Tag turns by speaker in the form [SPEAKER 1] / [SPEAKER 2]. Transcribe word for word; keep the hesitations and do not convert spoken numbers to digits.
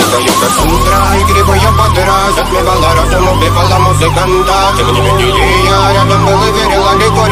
[SPEAKER 1] Подается с утра, и кривая подра затмевала разум, убивала музыканта. Тем не менее я рядом был и верила легко.